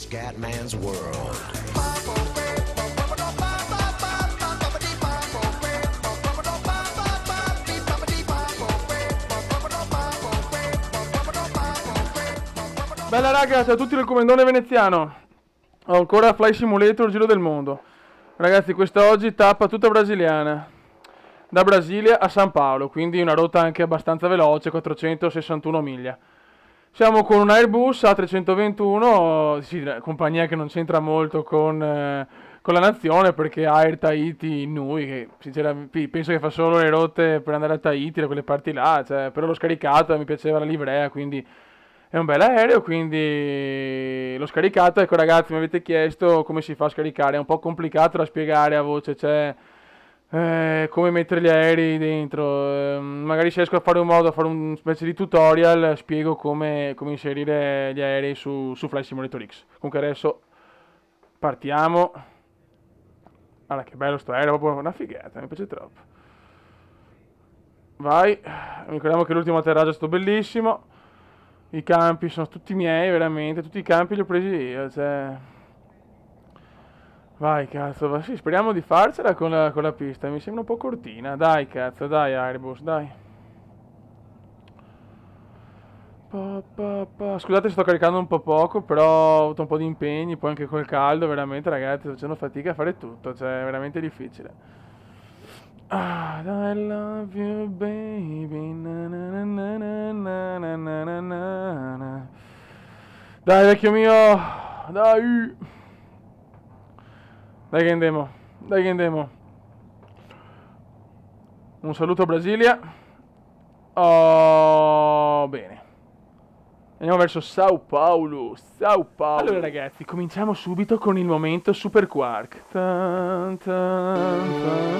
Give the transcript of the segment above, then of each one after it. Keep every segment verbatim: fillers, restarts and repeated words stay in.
Scatman's World. Bella raga, ciao a tutti del Comandone Veneziano. Ho ancora Fly Simulator Giro del Mondo. Ragazzi, questa oggi tappa tutta brasiliana. Da Brasilia a San Paolo, quindi una rotta anche abbastanza veloce, quattrocentosessantuno miglia. Siamo con un Airbus A trecentoventuno, sì, compagnia che non c'entra molto con, eh, con la nazione, perché Air Tahiti Nui, che sinceramente penso che fa solo le rotte per andare a Tahiti, da quelle parti là, cioè, però l'ho scaricato, mi piaceva la livrea, quindi è un bel aereo, quindi l'ho scaricato. Ecco ragazzi, mi avete chiesto come si fa a scaricare, è un po' complicato da spiegare a voce, cioè eh, come mettere gli aerei dentro. Eh, magari se riesco a fare un modo, a fare un specie di tutorial, spiego come, come inserire gli aerei su, su Flight Simulator X. Comunque adesso partiamo. Guarda che bello sto aereo, proprio una figata, mi piace troppo. Vai, ricordiamo che l'ultimo atterraggio è stato bellissimo. I campi sono tutti miei, veramente, tutti i campi li ho presi io, cioè... Vai, cazzo, va- sì, speriamo di farcela con la, con la pista, mi sembra un po' cortina. Dai, cazzo, dai, Airbus, dai. Pa, pa, pa. Scusate se sto caricando un po' poco, però ho avuto un po' di impegni, poi anche col caldo, veramente, ragazzi, sto facendo fatica a fare tutto, cioè, è veramente difficile. Ah, I love you, baby. Na, na, na, na, na, na, na, na, na, na. Dai, vecchio mio, dai. Dai che andiamo, dai che andiamo. Un saluto a Brasilia. Oh, bene. Andiamo verso Sao Paulo, Sao Paulo. Allora ragazzi, cominciamo subito con il momento Super Quark. Tan, tan, tan,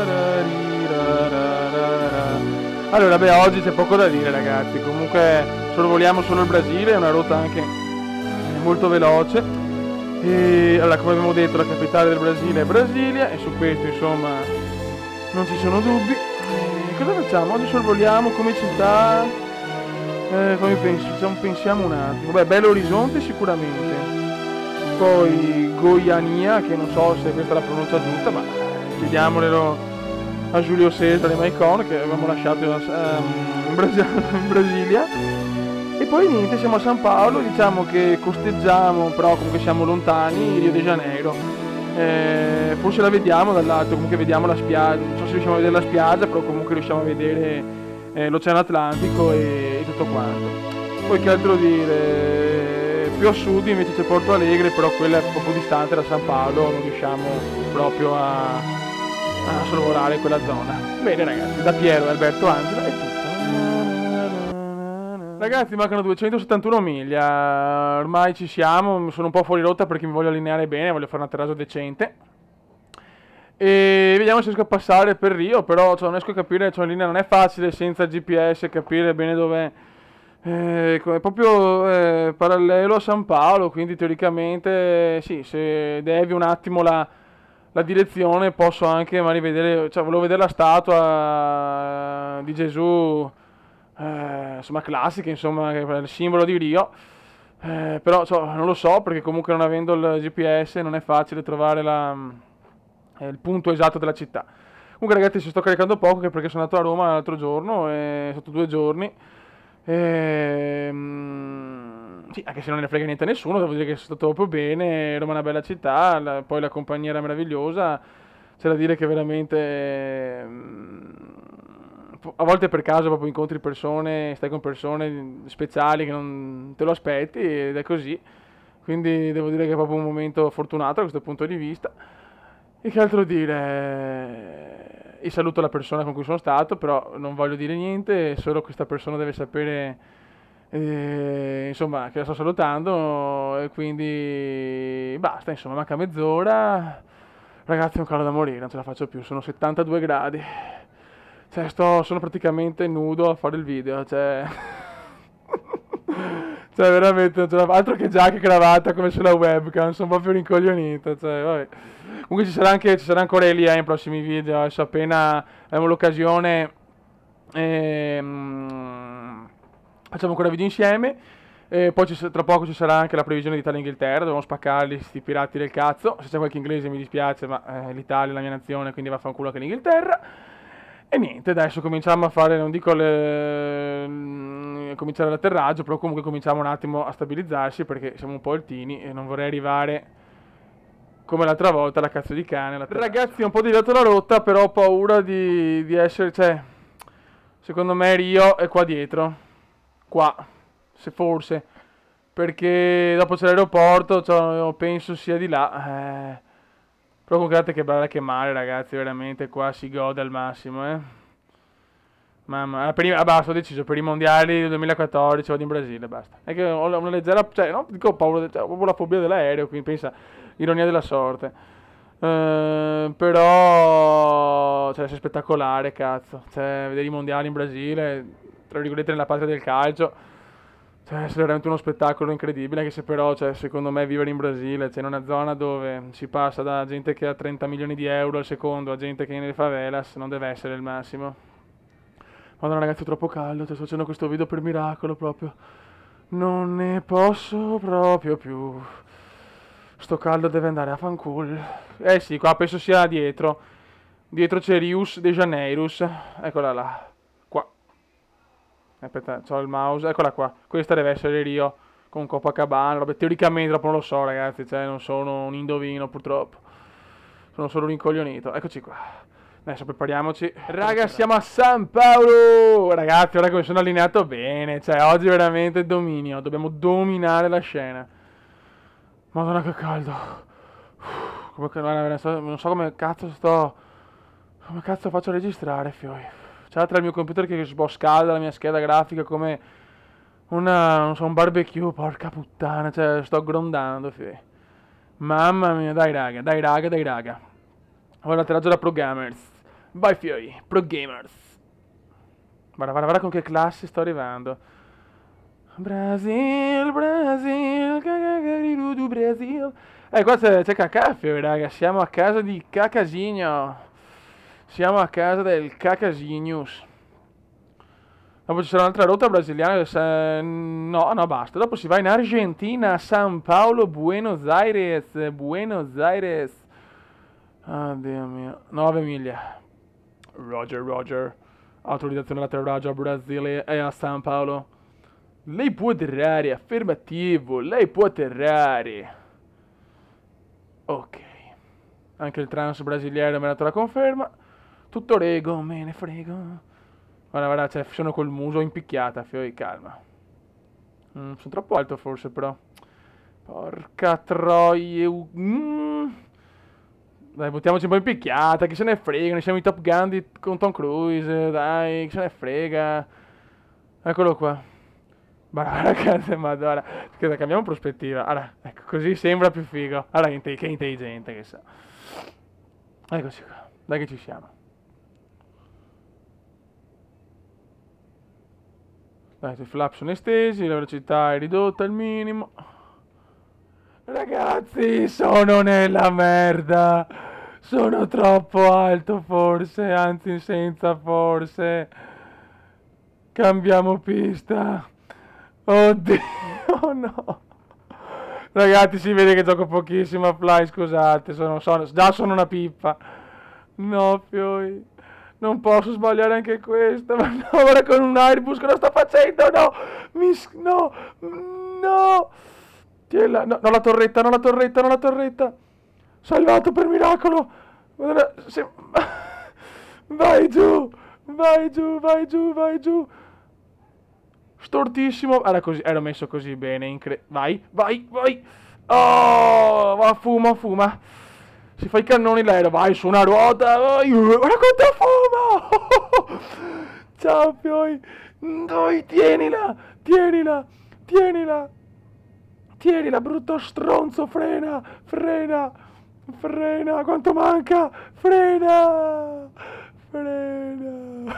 dararira. Allora, beh, oggi c'è poco da dire ragazzi. Comunque, sorvoliamo solo il Brasile, è una rotta anche molto veloce. E allora, come abbiamo detto, la capitale del Brasile è Brasilia, e su questo, insomma, non ci sono dubbi. E cosa facciamo? Oggi sorvoliamo come città. Eh, come pensiamo, pensiamo un attimo. Beh, Belo Horizonte sicuramente. Poi Goiania, che non so se questa è la pronuncia giusta, ma chiediamolo a Giulio Cesare Maicon, che avevamo lasciato um, in, Bras- in Brasilia. E poi niente, siamo a San Paolo, diciamo che costeggiamo, però comunque siamo lontani, Rio de Janeiro. Eh, forse la vediamo dall'alto, comunque vediamo la spiaggia, non so se riusciamo a vedere la spiaggia, però comunque riusciamo a vedere eh, l'Oceano Atlantico e, e tutto quanto. Poi che altro dire, più a sud invece c'è Porto Alegre, però quella è poco distante da San Paolo, non riusciamo proprio a, a sorvolare quella zona. Bene ragazzi, da Piero e Alberto Angela è tutto. Ragazzi, mancano duecentosettantuno miglia, ormai ci siamo, sono un po' fuori rotta perché mi voglio allineare bene, voglio fare un atterraggio decente. E vediamo se riesco a passare per Rio, però cioè, non riesco a capire, cioè, in linea non è facile senza G P S capire bene dov'è. Eh, è proprio eh, parallelo a San Paolo, quindi teoricamente sì, se devi un attimo la, la direzione posso anche magari vedere, cioè volevo vedere la statua di Gesù, eh, insomma classica, insomma, che è il simbolo di Rio. Eh, però cioè, non lo so perché comunque non avendo il G P S non è facile trovare la è il punto esatto della città. Comunque ragazzi, ci sto caricando poco che perché sono andato a Roma l'altro giorno, e è stato due giorni. E, mm, sì, anche se non ne frega niente a nessuno, devo dire che sono stato proprio bene. Roma è una bella città, la- poi la compagnia era meravigliosa. C'è da dire che veramente mm, a volte per caso proprio incontri persone, stai con persone speciali che non te lo aspetti ed è così. Quindi devo dire che è proprio un momento fortunato da questo punto di vista. E che altro dire? Io saluto la persona con cui sono stato, però non voglio dire niente, solo questa persona deve sapere, eh, insomma, che la sto salutando, e quindi basta, insomma, manca mezz'ora. Ragazzi, è un caldo da morire, non ce la faccio più, sono settantadue gradi. Cioè, sto, sono praticamente nudo a fare il video, cioè... Cioè, veramente, non ce la fa- altro che giacca e cravatta come sulla webcam, sono proprio rincoglionito, cioè, vabbè. Comunque ci sarà anche, ci sarà ancora Elia in prossimi video, adesso appena avremo l'occasione, ehm, facciamo ancora video insieme. E poi ci sa- tra poco ci sarà anche la previsione di Italia-Inghilterra, dobbiamo spaccarli sti pirati del cazzo. Se c'è qualche inglese mi dispiace, ma eh, l'Italia è la mia nazione, quindi vaffanculo anche l'Inghilterra. E niente, adesso cominciamo a fare, non dico le... mm, cominciare l'atterraggio, però comunque cominciamo un attimo a stabilizzarsi perché siamo un po' altini e non vorrei arrivare come l'altra volta la cazzo di cane. Ragazzi, ho un po' deviato la rotta, però ho paura di, di essere, cioè, secondo me Rio è qua dietro, qua, se forse, perché dopo c'è l'aeroporto, cioè, penso sia di là, eh. Però guardate che bella che male, ragazzi, veramente qua si gode al massimo, eh. Mamma, per i, ah, basta, ho deciso, per i mondiali del duemilaquattordici vado in Brasile, basta. È che ho una leggera, cioè, no, dico ho paura, cioè, ho proprio la fobia dell'aereo, quindi pensa, ironia della sorte. Eh, però, cioè, è spettacolare, cazzo. Cioè, vedere i mondiali in Brasile, tra virgolette, nella patria del calcio, cioè, essere veramente uno spettacolo incredibile, anche se però, cioè, secondo me, vivere in Brasile, cioè, in una zona dove si passa da gente che ha trenta milioni di euro al secondo a gente che è nelle favelas, non deve essere il massimo. Madonna ragazzi, è troppo caldo, sto facendo questo video per miracolo proprio. Non ne posso proprio più. Sto caldo deve andare a fanculo. Eh sì, qua penso sia dietro. Dietro c'è Rius de Janeiros. Eccola là. Qua. Aspetta, c'ho il mouse. Eccola qua. Questa deve essere Rio. Con Copacabana. Vabbè, teoricamente dopo non lo so ragazzi. Cioè, non sono un indovino purtroppo. Sono solo un incoglionito. Eccoci qua. Adesso prepariamoci. Raga, siamo a San Paolo. Ragazzi, ora che mi sono allineato bene. Cioè, oggi veramente dominio. Dobbiamo dominare la scena. Madonna che caldo. Come, non so, non so come cazzo sto. Come cazzo faccio a registrare, fioi. C'è tra il mio computer che sboscalda la mia scheda grafica come una, non so, un barbecue, porca puttana. Cioè, sto grondando, fioi. Mamma mia, dai raga, dai raga, dai raga. Ora atterraggio da Pro Gamers. Vai fioi, Pro Gamers. Guarda, guarda, guarda con che classe sto arrivando. Brasil, Brasil, cagagariru do Brasil. Eh, qua c'è, c'è Cacaffio, raga. Siamo a casa di Cacasigno. Siamo a casa del Cacasignos. Dopo ci sarà un'altra rotta brasiliana. Se... No, no, basta. Dopo si va in Argentina, San Paolo, Buenos Aires. Buenos Aires. Oh, Dio mio. nove miglia. Roger, Roger. Autorizzazione all'atterraggio a Brasile e a San Paolo. Lei può atterrare, affermativo. Lei può atterrare. Ok. Anche il trans brasiliano mi ha dato la conferma. Tutto rego, me ne frego. Guarda, guarda, cioè, sono col muso impicchiata, fioi, calma. Mm, sono troppo alto forse, però. Porca troia. Mm. Dai, buttiamoci un po' in picchiata, chi se ne frega, noi siamo i Top Gun di, con Tom Cruise, dai, chi se ne frega. Eccolo qua. Ma ragazzi, madonna, scusa, cambiamo prospettiva. Allora, ecco, così sembra più figo. Allora, inte- che intelligente che sa. Eccoci qua, dai che ci siamo. Dai, i flap sono estesi, la velocità è ridotta al minimo. Ragazzi, sono nella merda. Sono troppo alto forse, anzi senza forse. Cambiamo pista. Oddio, oh no. Ragazzi, si vede che gioco pochissimo a Fly, scusate, sono, sono, già sono una pippa. No, fioi. Non posso sbagliare anche questa. Ma no, ora con un Airbus cosa sto facendo? No, mi... No, no. Tiela, no, no, la torretta, no, la torretta, no, la torretta. Salvato per miracolo. Guarda, se... Vai giù, vai giù, vai giù, vai giù. Stortissimo. Era così, ero messo così bene. Incre... Vai, vai, vai. Oh, va, fuma, fuma. Si fa i cannoni l'aereo. Vai su una ruota. Vai. Guarda quanto fuma. Ciao, Pioi. Dai, tienila, tienila, tienila. Tienila, brutto stronzo. Frena, frena, frena. Quanto manca? Frena, frena.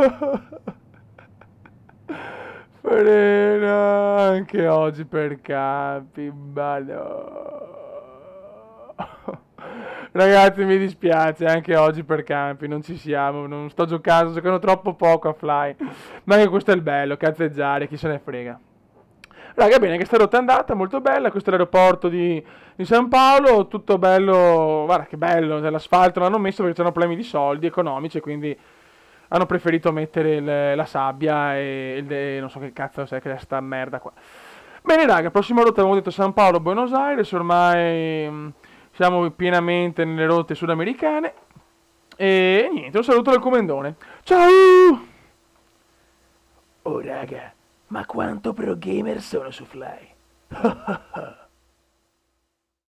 Frena anche oggi per campi, ma no. Ragazzi, mi dispiace, anche oggi per campi non ci siamo, non sto giocando, sto giocando troppo poco a Fly. Ma anche questo è il bello, cazzeggiare, chi se ne frega. Raga, bene, questa rotta è andata, molto bella, questo è l'aeroporto di, di San Paolo, tutto bello, guarda che bello, cioè, l'asfalto l'hanno messo perché c'erano problemi di soldi economici, quindi hanno preferito mettere il- la sabbia e il, de- non so che cazzo sia che è sta merda qua. Bene raga, prossima rotta abbiamo detto San Paolo, Buenos Aires, ormai mm, siamo pienamente nelle rotte sudamericane e niente, un saluto dal comandone. Ciao! Oh raga, ma quanto pro gamer sono su Fly?